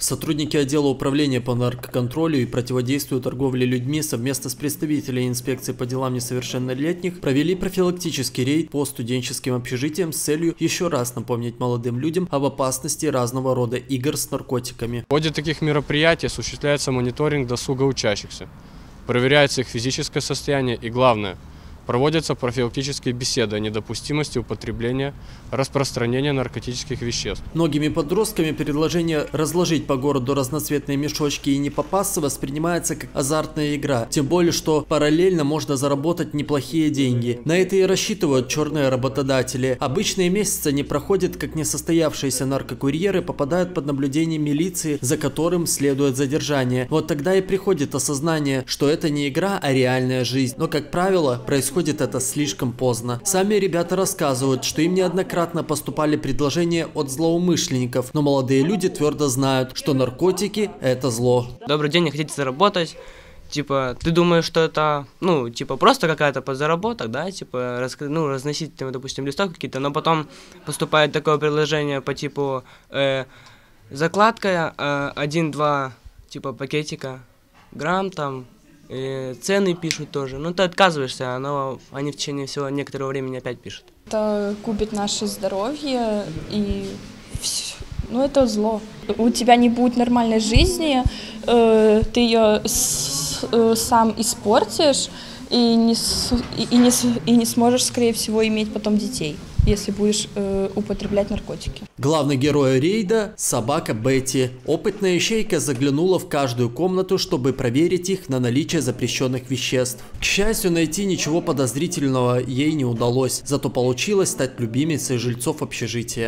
Сотрудники отдела управления по наркоконтролю и противодействию торговле людьми совместно с представителями инспекции по делам несовершеннолетних провели профилактический рейд по студенческим общежитиям с целью еще раз напомнить молодым людям об опасности разного рода игр с наркотиками. В ходе таких мероприятий осуществляется мониторинг досуга учащихся, проверяется их физическое состояние и, главное, проводятся профилактические беседы о недопустимости употребления, распространения наркотических веществ. Многими подростками предложение разложить по городу разноцветные мешочки и не попасться воспринимается как азартная игра. Тем более, что параллельно можно заработать неплохие деньги. На это и рассчитывают черные работодатели. Обычные месяцы не проходят, как несостоявшиеся наркокурьеры попадают под наблюдение милиции, за которым следует задержание. Вот тогда и приходит осознание, что это не игра, а реальная жизнь. Но, как правило, происходит это слишком поздно. Сами ребята рассказывают, что им неоднократно поступали предложения от злоумышленников, но молодые люди твердо знают, что наркотики – это зло. Добрый день, не хотите заработать? Типа, ты думаешь, что это, просто какая-то подзаработок, да, типа, разносить, допустим, листовки какие-то, но потом поступает такое предложение по типу закладка 1-2, типа, пакетика, грамм там, цены пишут тоже. Ну, ты отказываешься, но они в течение всего некоторого времени опять пишут. Это губит наше здоровье, и это зло. У тебя не будет нормальной жизни, ты ее сам испортишь и не сможешь, скорее всего, иметь потом детей, если будешь употреблять наркотики. Главный герой рейда – собака Бетти. Опытная ищейка заглянула в каждую комнату, чтобы проверить их на наличие запрещенных веществ. К счастью, найти ничего подозрительного ей не удалось, зато получилось стать любимицей жильцов общежития.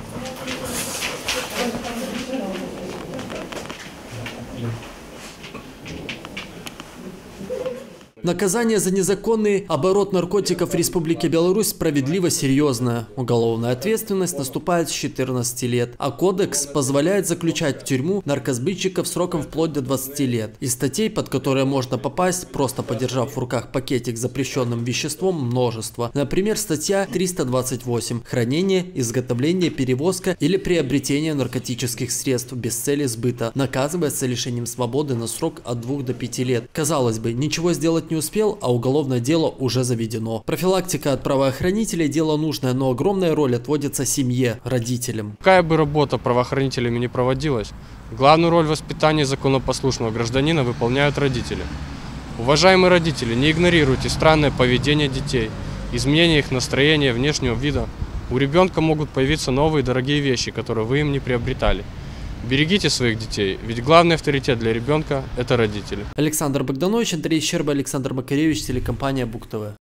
Наказание за незаконный оборот наркотиков в Республике Беларусь справедливо серьезное. Уголовная ответственность наступает с 14 лет, а кодекс позволяет заключать в тюрьму наркосбытчиков сроком вплоть до 20 лет. И статей, под которые можно попасть, просто подержав в руках пакетик с запрещенным веществом, множество. Например, статья 328 – хранение, изготовление, перевозка или приобретение наркотических средств без цели сбыта. Наказывается лишением свободы на срок от 2 до 5 лет. Казалось бы, ничего сделать не успел, а уголовное дело уже заведено. Профилактика от правоохранителей – дело нужное, но огромная роль отводится семье, родителям. Какая бы работа правоохранителями не проводилась, главную роль в воспитании законопослушного гражданина выполняют родители. Уважаемые родители, не игнорируйте странное поведение детей, изменение их настроения, внешнего вида. У ребенка могут появиться новые дорогие вещи, которые вы им не приобретали. Берегите своих детей, ведь главный авторитет для ребенка – это родители. Александр Богданович, Андрей Щерба, Александр Макаревич, телекомпания Буг ТВ.